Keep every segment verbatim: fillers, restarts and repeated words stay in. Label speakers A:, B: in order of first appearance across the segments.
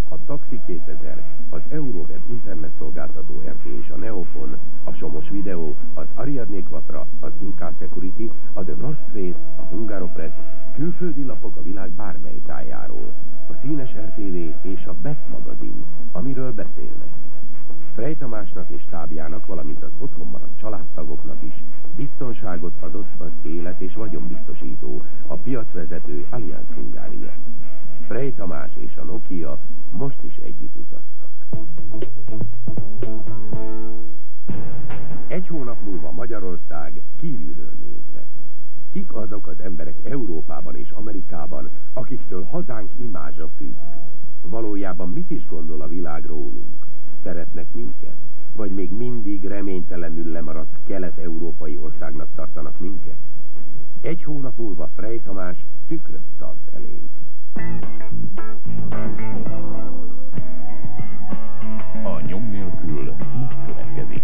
A: a Taxi kétezer, az Euroweb internetszolgáltató er té és a Neofon, a Somos Videó, az Ariadne Quattro, az Inca Security, a The North Face, a Hungaropress, külföldi lapok a világ bármely tájáról, a Színes er té vé és a Best magazin, amiről beszélnek. Frey Tamásnak és stábjának, valamint az otthon maradt családtagoknak is biztonságot adott az élet- és vagyonbiztosító, a piacvezető Allianz Hungária. Frey Tamás és a Nokia most is együtt utaztak. Egy hónap múlva Magyarország kívülről nézve. Kik azok az emberek Európában és Amerikában, akiktől hazánk imázsa függ? Valójában mit is gondol a világ rólunk? Szeretnek minket? Vagy még mindig reménytelenül lemaradt kelet-európai országnak tartanak minket? Egy hónap múlva Frey Tamás tükröt tart elénk.
B: A nyom nélkül most következik.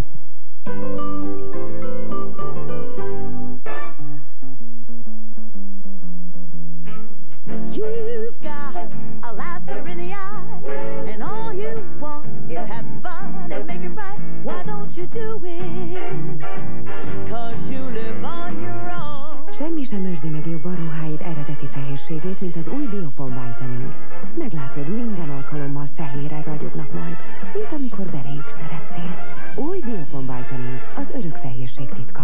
C: You've got a laughter in the eye, and all you want is have fun and make it right. Why don't you do it? 'Cause you live on your own.
D: Semmi sem őrzi meg jobban ruháid eredeti fehérségét, mint az új Biopon Vitamin. Meglátod, minden alkalommal fehérre ragyognak majd, mint amikor beléjük szerettél. Új Biopon Vitamin, az örök fehérség titka.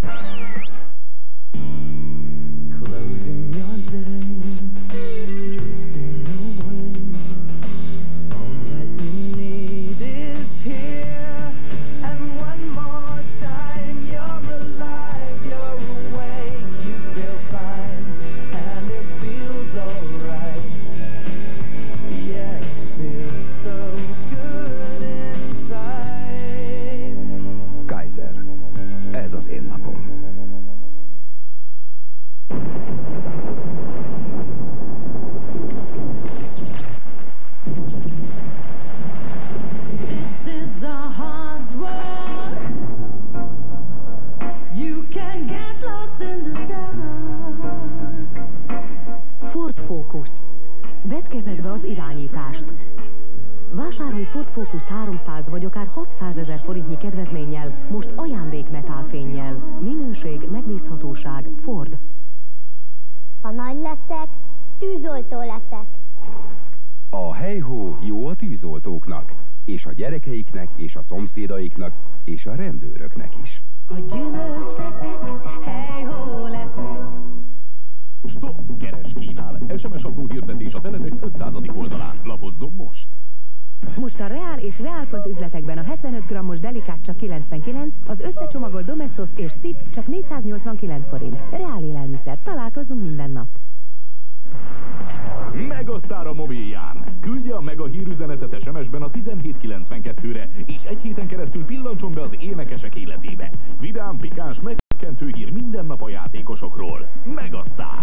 D: Vásárolj Ford Focus háromszáz vagy akár hatszázezer forintnyi kedvezménnyel, most ajándék metálfénnyel. Minőség, megbízhatóság, Ford.
E: Ha nagy leszek, tűzoltó leszek.
F: A helyhó jó a tűzoltóknak, és a gyerekeiknek, és a szomszédaiknak, és a rendőröknek is.
C: A gyümölcs leszek, helyhó leszek.
B: Stop! Keres, kínál! es em es apró hirdetés a Teletex ötszázadik oldalán. Lapozzon most!
D: Most a Reál és Reálpont üzletekben a hetvenöt grammos delikát csak kilencvenkilenc, az összecsomagolt Domestos és Szip csak négyszáznyolcvankilenc forint. Reál élelmiszer, találkozunk minden nap.
B: Megasztár a mobilján! Küldje a Mega hírüzenetet es em es-ben a tizenhét kilencvenkettőre, és egy héten keresztül pillancson be az énekesek életébe. Vidám, pikáns, megkökkentő hír minden nap a játékosokról. Megasztár!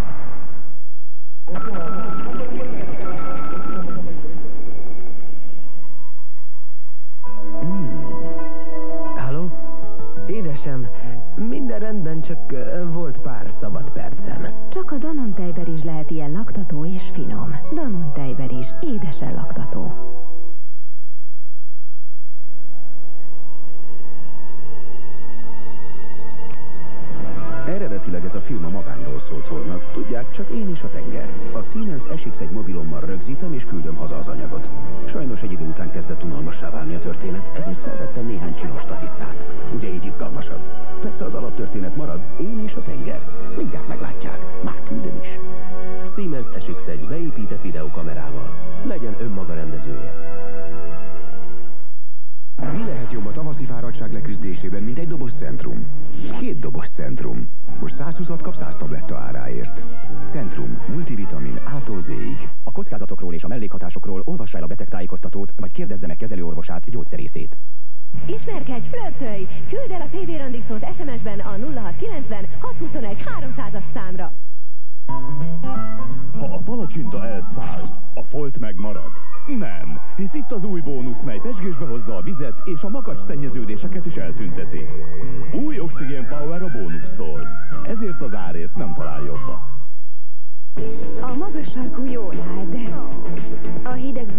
G: Édesem, minden rendben, csak uh, volt pár szabad percem.
D: Csak a Danon tejber is lehet ilyen laktató és finom. Danon tejber is, édesen laktató.
F: Eredetileg ez a film a magányról szólt volna. Tudják, csak én és a tenger. A Siemens es iksz egy mobilommal rögzítem és küldöm haza az anyagot. Sajnos egy idő után kezdett unalmassá válni a történet, ezért felvettem néhány csinos statisztát. Ugye így izgalmasabb? Persze az alaptörténet marad, én és a tenger. Mindjárt meglátják, már küldöm is.
A: Siemens es iksz egy beépített videókamerával. Legyen önmaga rendezője.
F: Mi lehet jobb a tavaszi fáradtság leküzdésében, mint egy dobos Centrum? Két dobos Centrum. Most százhúszat kap száz tabletta áráért. Centrum, multivitamin A-tól Z-ig.
H: A kockázatokról és a mellékhatásokról olvassa el a betegtájékoztatót, vagy kérdezze meg kezelőorvosát, gyógyszerészét.
D: Ismerkedj, flörtölj! Küld el a tévérandiszót es em es-ben a nulla hat kilencven hatszázhuszonegy háromszázas számra.
B: Ha a palacsinta elszáll, a folt megmarad. Nem, hisz itt az új bónusz, mely pezsgésbe hozza a vizet és a makacs szennyeződéseket is eltünteti. Új Oxygen Power a bónusztól. Ezért az árért nem talál jobbat.
D: A magas sarkú jól áll, de a hideg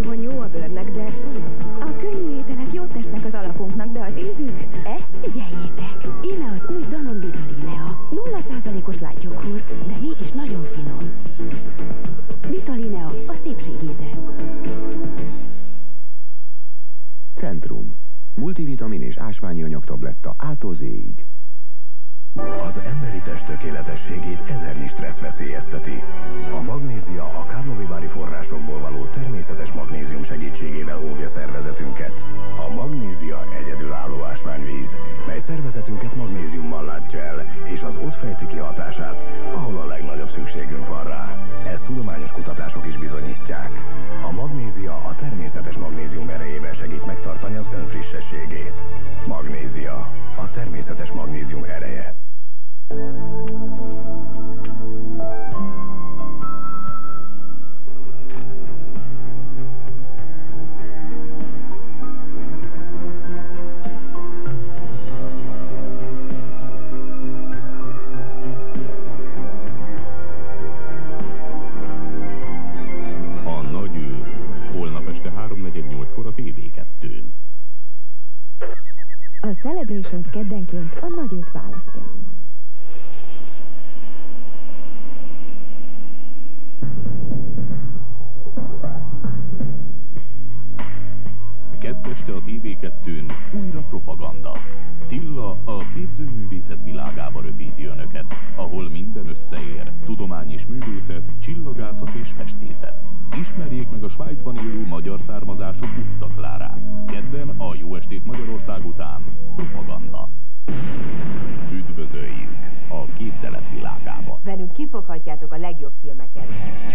A: tabletta A-tól Z-ig.
F: Az emberi test tökéletességét ezernyi stressz veszélyezteti. A magnézia a Karlovy-Vary forrásokból való természetes magnézium segítségével óvja szervezetünket. A magnézia egyedülálló ásványvíz, mely szervezetünket magnéziummal látja el, és az ott fejti ki hatását, ahol a legnagyobb szükségünk van rá. Ezt tudományos kutatások is bizonyítják. A magnézia a természetes magnézium erejével segít megtartani az önfrissességét. Magnézia, a természetes magnézium ereje.
B: A nagy ő, holnap este háromnegyed nyolckor a té vé kettőn.
I: A Celebrations keddenként a nagy őt választja.
B: Kedd este a té vé kettőn újra propaganda. Tilla a képzőművészet világába röpíti önöket, ahol minden összeér, tudomány és művészet, csillagászat és festészet. Ismerjék meg a Svájcban élő magyar származású Butta Klárát. Kedden a Jó estét Magyarország után propaganda. Üdvözöljük a képzelet világába.
D: Velünk kifoghatjátok a legjobb filmeket.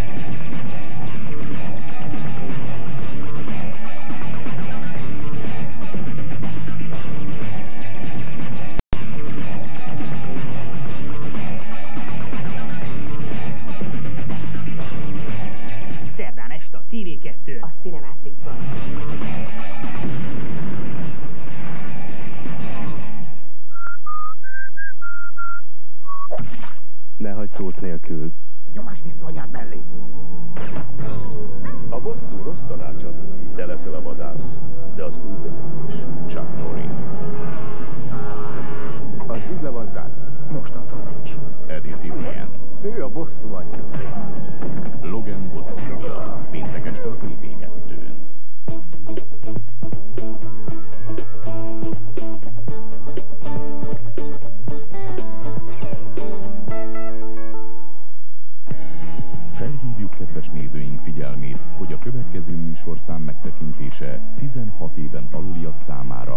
J: Szerdán este a té vé kettőn.
D: A Cinematrixban.
H: Ne hagyd szót nélkül.
J: Nyomás vissza anyád mellé.
B: A bosszú rossz tanácsot, te leszel a vadász, de az üldözés Chuck Norris.
A: Az ügy le van zárt.
J: Mostantól nincs.
B: Eddie Cibrian.
A: Ő a bosszú anyja.
B: Logan bosszúja, péntek este a té vé kettőn. Felhívjuk kedves nézőink figyelmét, hogy a következő műsorszám megtekintése tizenhat éven aluliak számára